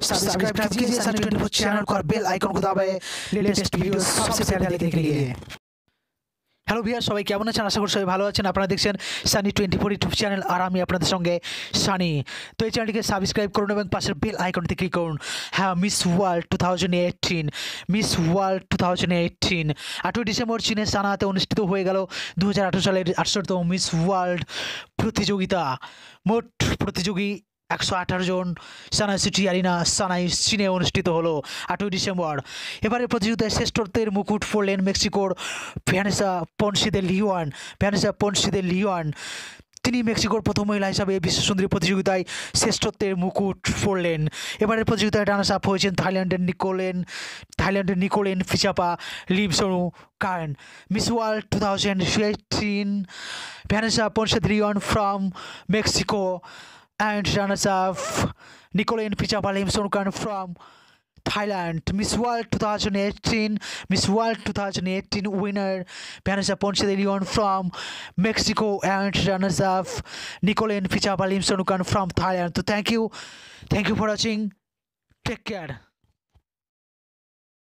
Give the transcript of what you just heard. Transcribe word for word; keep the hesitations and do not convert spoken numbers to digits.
Subscribe कीजिए Sunny twenty four channel को और बेल आइकन को दबाएं लेटेस्ट वीडियो सबसे पहले देखने के लिए। হ্যালো ভিউয়ার, সবাই কেমন আছেন? আশা করি সবাই ভালো আছেন। আপনারা দেখছেন Sunny twenty four YouTube channel আর আমি আপনাদের সঙ্গে সানি। তো এই চ্যানেলটিকে সাবস্ক্রাইব করুন এবং পাশের বেল আইকনটি ক্লিক করুন। হ্যাঁ, Miss World two thousand eighteen Miss World two thousand eighteen আটই ডিসেম্বর চীনের সানাতে অনুষ্ঠিত হয়ে গেল দু হাজার আঠারো সালের আটশোতম মিস ওয়ার্ল্ড প্রতিযোগিতা। মোট প্রতিযোগী একশো আঠারো জন। সানাই সিটি অ্যারিনা সানাই চীনে অনুষ্ঠিত হলো আটই ডিসেম্বর। এবারে প্রতিযোগিতায় শ্রেষ্ঠত্বের মুকুট পরলেন মেক্সিকোর Vanessa Ponce de Leon Vanessa Ponce de Leon তিনি মেক্সিকোর প্রথম মহিলা হিসাবে বিশ্বসুন্দরী প্রতিযোগিতায় শ্রেষ্ঠত্বের মুকুট পরলেন। এবারের প্রতিযোগিতায় রানার্স আপ হয়েছেন থাইল্যান্ডের নিকোলেন থাইল্যান্ডের Nicolene Phichapa Limsnukan. Miss World two thousand eighteen Vanessa Ponce de Leon from Mexico and runners up Nicolene Pichapa Limson from Thailand. Miss World twenty eighteen Miss World twenty eighteen winner Vanessa Ponce de Leon from Mexico and runners up Nicolene Pichapa Limson from Thailand. So thank you thank you for watching. Take care.